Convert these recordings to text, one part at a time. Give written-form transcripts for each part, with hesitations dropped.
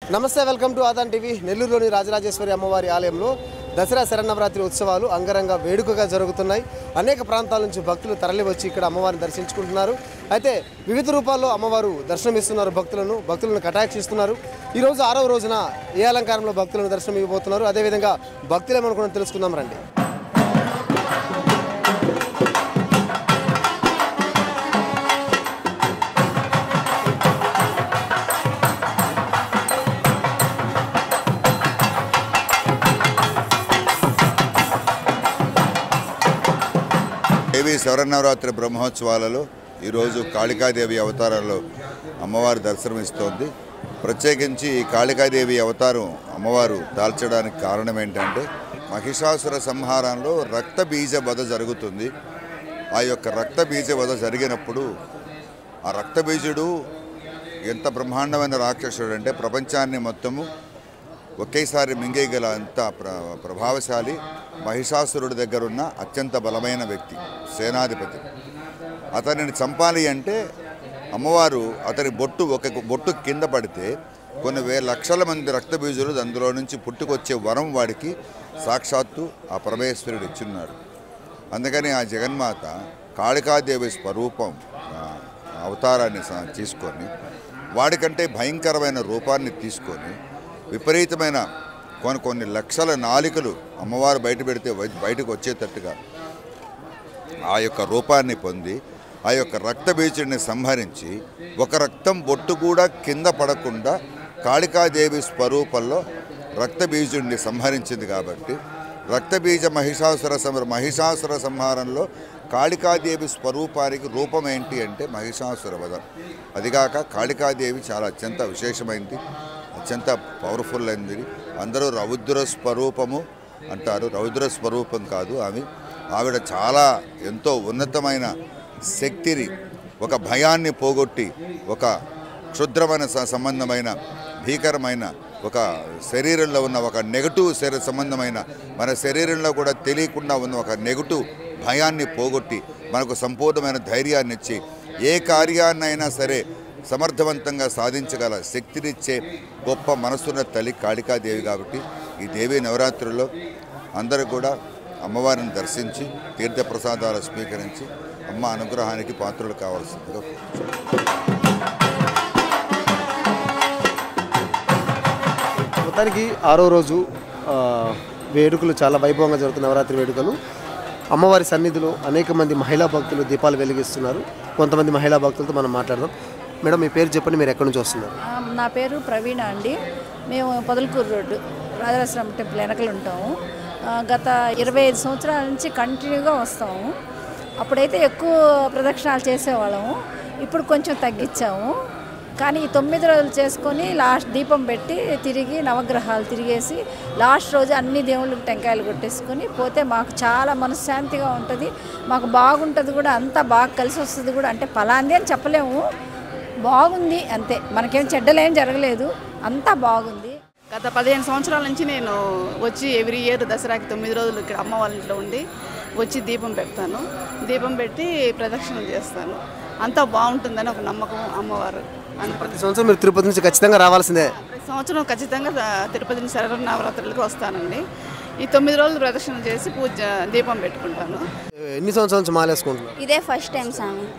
నమస్తే, welcome to Aadan TV. నెల్లూరులోని రాజరాజేశ్వరి అమ్మవారి ఆలయంలో దసరా శరన్నవరాత్రి ఉత్సవాలు అంగరంగ వేడుకగా జరుగుతున్నాయి. అనేక ప్రాంతాల నుంచి భక్తులు తరలివచ్చి ఇక్కడ అమ్మవారిని దర్శించుకుంటున్నారు. అయితే వివిధ రూపాల్లో అమ్మవారు దర్శనమిస్తున్నారు, భక్తులను కటాక్షిస్తున్నారు. ఈరోజు 6వ రోజున ఏ అలంకారంలో భక్తులను దర్శనం ఇవ్వబోతున్నారు, అదేవిధంగా భక్తులు ఏమనుకున్నా తెలుసుకుందాం రండి. దేవి శరన్నవరాత్రి బ్రహ్మోత్సవాలలో ఈరోజు కాళికాదేవి అవతారంలో అమ్మవారు దర్శనమిస్తోంది. ప్రత్యేకించి ఈ కాళికాదేవి అవతారం అమ్మవారు దాల్చడానికి కారణం ఏంటంటే మహిషాసుర సంహారంలో రక్తబీజ వధ జరుగుతుంది. ఆ యొక్క రక్తబీజ వధ జరిగినప్పుడు ఆ రక్తబీజుడు ఎంత బ్రహ్మాండమైన రాక్షసుడు అంటే ప్రపంచాన్ని మొత్తము ఒకేసారి మింగేయగల అంత ప్రభావశాలి మహిషాసురుడి దగ్గర ఉన్న అత్యంత బలమైన వ్యక్తి, సేనాధిపతి. అతనిని చంపాలి అంటే అమ్మవారు అతని బొట్టు కింద పడితే కొన్ని లక్షల మంది రక్తబీజులు అందులో నుంచి పుట్టుకొచ్చే వరం వాడికి సాక్షాత్తు ఆ పరమేశ్వరుడు ఇచ్చున్నాడు. అందుకని ఆ జగన్మాత కాళికాదేవి స్వరూపం అవతారాన్ని తీసుకొని వాడికంటే భయంకరమైన రూపాన్ని తీసుకొని విపరీతమైన కొన్ని లక్షల నాలికలు అమ్మవారు బయట పెడితే బయటకు వచ్చేటట్టుగా ఆ యొక్క రూపాన్ని పొంది ఆ యొక్క రక్తబీజుడిని సంహరించి ఒక రక్తం బొట్టు కూడా కింద పడకుండా కాళికాదేవి స్వరూపంలో రక్తబీజుడిని సంహరించింది. కాబట్టి రక్తబీజ మహిషాసుర సంహారంలో కాళికాదేవి స్వరూపానికి రూపం ఏంటి అంటే మహిషాసుర వధ. అదిగాక కాళికాదేవి చాలా అత్యంత విశేషమైంది, అత్యంత పవర్ఫుల్ అయింది. అందరూ రౌద్ర స్వరూపము అంటారు, రౌద్ర స్వరూపం కాదు ఆవిడ చాలా ఎంతో ఉన్నతమైన శక్తిని, ఒక భయాన్ని పోగొట్టి ఒక క్షుద్రమైన సంబంధమైన భీకరమైన ఒక శరీరంలో ఉన్న ఒక నెగటివ్ సంబంధమైన మన శరీరంలో కూడా తెలియకుండా ఉన్న ఒక నెగటివ్ భయాన్ని పోగొట్టి మనకు సంపూర్ణమైన ధైర్యాన్ని ఇచ్చి ఏ కార్యాన్నైనా సరే సమర్థవంతంగా సాధించగల శక్తినిచ్చే గొప్ప మనసున్న తల్లి కాళికాదేవి. కాబట్టి ఈ దేవి నవరాత్రుల్లో అందరూ కూడా అమ్మవారిని దర్శించి తీర్థప్రసాదాలు స్వీకరించి అమ్మ అనుగ్రహానికి పాత్రలు కావాల్సిందిగా. మొత్తానికి 6వ రోజు వేడుకలు చాలా వైభవంగా జరుగుతున్న నవరాత్రి వేడుకలు. అమ్మవారి సన్నిధిలో అనేక మంది మహిళా భక్తులు దీపాలు వెలిగిస్తున్నారు. కొంతమంది మహిళా భక్తులతో మనం మాట్లాడదాం. మేడం, మీ పేరు చెప్పండి, మీరు ఎక్కడి నుంచి వస్తున్నారు? నా పేరు ప్రవీణ అండి. మేము పొదలకూరు రోడ్డు రాజరాజేశ్వరం టెంపుల్ వెనకలు ఉంటాము. గత 25 సంవత్సరాల నుంచి కంటిన్యూగా వస్తాము. అప్పుడైతే ఎక్కువ ప్రదక్షిణాలు చేసేవాళ్ళము, ఇప్పుడు కొంచెం తగ్గించాము. కానీ ఈ 9 రోజులు చేసుకొని లాస్ట్ దీపం పెట్టి తిరిగి నవగ్రహాలు తిరిగేసి లాస్ట్ రోజు అన్ని దేవుళ్ళకి టెంకాయలు కొట్టేసుకొని పోతే మాకు చాలా మనశ్శాంతిగా ఉంటుంది, మాకు బాగుంటుంది కూడా, అంతా బాగా కలిసి వస్తుంది కూడా. అంటే ఫలాంది అని చెప్పలేము, బాగుంది అంతే, మనకేం చెడ్డలేం జరగలేదు, అంతా బాగుంది. గత 15 సంవత్సరాల నుంచి నేను వచ్చి ఎవ్రీ ఇయర్ దసరాకి 9 రోజులు ఇక్కడ అమ్మ వాళ్ళ ఇంట్లో ఉండి వచ్చి దీపం పెడతాను. దీపం పెట్టి ప్రదక్షిణలు చేస్తాను. అంతా బాగుంటుందని ఒక నమ్మకం అమ్మవారు. ప్రతి సంవత్సరం మీరు తిరుపతి నుంచి ఖచ్చితంగా రావాల్సిందే? ప్రతి సంవత్సరం ఖచ్చితంగా తిరుపతి నుంచి శరన్నవరాత్రులకు వస్తానండి. ఈ 9 రోజులు ప్రదక్షిణ చేసి దీపం పెట్టుకుంటాను. ఎన్ని సంవత్సరాల నుంచి మాలేసుకుంటున్నారు? ఇదే ఫస్ట్ టైం స్వామి.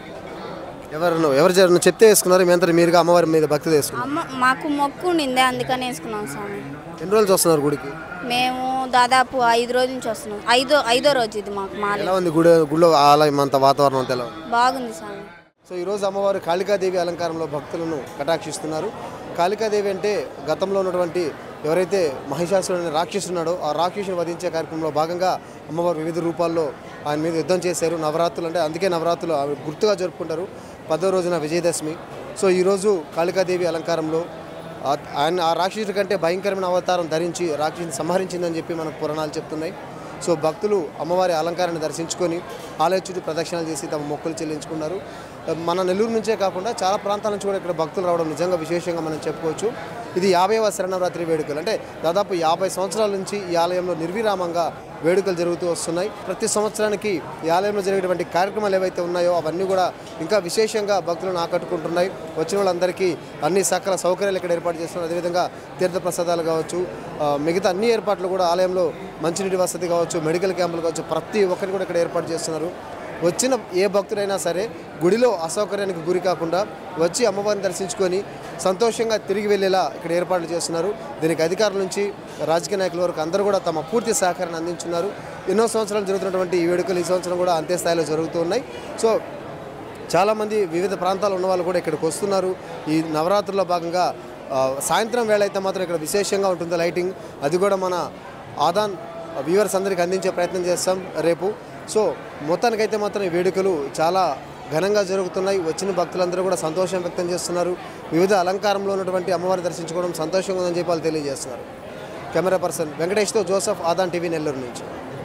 ఎవరు చెప్తే వేసుకున్నారు? మీ మీరుగా అమ్మవారి మీద భక్తి వేసుకున్నారు? మాకు మొక్కు ఉండిందే, అందుకని వేసుకున్నాం స్వామి. ఎన్ని రోజులు వస్తున్నారు గుడికి? మేము దాదాపు 5 రోజుల నుంచి వస్తున్నాం. ఐదో రోజు ఇది మాకు. ఎలా ఉంది గుడిలో ఆలయం అంతా, వాతావరణం అంతా ఎలా ఉంది? బాగుంది స్వామి. సో ఈరోజు అమ్మవారు కాళికాదేవి అలంకారంలో భక్తులను కటాక్షిస్తున్నారు. కాళికాదేవి అంటే గతంలో ఉన్నటువంటి ఎవరైతే మహిషాసురుని రాక్షసున్నాడో ఆ రాక్షసుని వధించే కార్యక్రమంలో భాగంగా అమ్మవారు వివిధ రూపాల్లో ఆయన మీద యుద్ధం చేశారు. నవరాత్రులు అంటే అందుకే నవరాత్రులు గుర్తుగా జరుపుకుంటారు. 10వ రోజున విజయదశమి. సో ఈరోజు కాళికాదేవి అలంకారంలో ఆ రాక్షసుడి కంటే భయంకరమైన అవతారం ధరించి రాక్షసుని సంహరించిందని చెప్పి మనకు పురాణాలు చెప్తున్నాయి. సో భక్తులు అమ్మవారి అలంకారాన్ని దర్శించుకొని ఆలయ చుట్టూ ప్రదక్షిణలు చేసి తమ మొక్కులు చెల్లించుకున్నారు. మన నెల్లూరు నుంచే కాకుండా చాలా ప్రాంతాల నుంచి కూడా ఇక్కడ భక్తులు రావడం నిజంగా విశేషంగా మనం చెప్పుకోవచ్చు. ఇది 50వ శరన్నవరాత్రి వేడుకలు. అంటే దాదాపు 50 సంవత్సరాల నుంచి ఈ ఆలయంలో నిర్విరామంగా వేడుకలు జరుగుతూ వస్తున్నాయి. ప్రతి సంవత్సరానికి ఈ ఆలయంలో జరిగేటువంటి కార్యక్రమాలు ఏవైతే ఉన్నాయో అవన్నీ కూడా ఇంకా విశేషంగా భక్తులను ఆకట్టుకుంటున్నాయి. వచ్చిన వాళ్ళందరికీ అన్ని సకల సౌకర్యాలు ఇక్కడ ఏర్పాటు చేస్తున్నారు. అదేవిధంగా తీర్థప్రసాదాలు కావచ్చు, మిగతా అన్ని ఏర్పాట్లు కూడా ఆలయంలో మంచినీటి వసతి కావచ్చు, మెడికల్ క్యాంపులు కావచ్చు, ప్రతి ఒక్కరు కూడా ఇక్కడ ఏర్పాటు చేస్తున్నారు. వచ్చిన ఏ భక్తుడైనా సరే గుడిలో అసౌకర్యానికి గురి కాకుండా వచ్చి అమ్మవారిని దర్శించుకొని సంతోషంగా తిరిగి వెళ్ళేలా ఇక్కడ ఏర్పాట్లు చేస్తున్నారు. దీనికి అధికారుల నుంచి రాజకీయ నాయకుల వరకు అందరూ కూడా తమ పూర్తి సహకారాన్ని అందించున్నారు. ఎన్నో సంవత్సరాలు జరుగుతున్నటువంటి ఈ వేడుకలు ఈ సంవత్సరం కూడా అంతే స్థాయిలో జరుగుతూ ఉన్నాయి. సో చాలామంది వివిధ ప్రాంతాల్లో ఉన్న వాళ్ళు కూడా ఇక్కడికి వస్తున్నారు. ఈ నవరాత్రుల్లో భాగంగా సాయంత్రం వేళ అయితే మాత్రం ఇక్కడ విశేషంగా ఉంటుంది లైటింగ్. అది కూడా మన ఆదాన్ వ్యూవర్స్ అందరికీ అందించే ప్రయత్నం చేస్తాం రేపు. సో మొత్తానికైతే మాత్రం ఈ వేడుకలు చాలా ఘనంగా జరుగుతున్నాయి. వచ్చిన భక్తులందరూ కూడా సంతోషం వ్యక్తం చేస్తున్నారు. వివిధ అలంకారంలో ఉన్నటువంటి అమ్మవారిని దర్శించుకోవడం సంతోషంగా ఉందని చెప్పి వాళ్ళు తెలియజేస్తున్నారు. కెమెరా పర్సన్ వెంకటేష్తో జోసఫ్, ఆదాన్ టీవీ, నెల్లూరు నుంచి.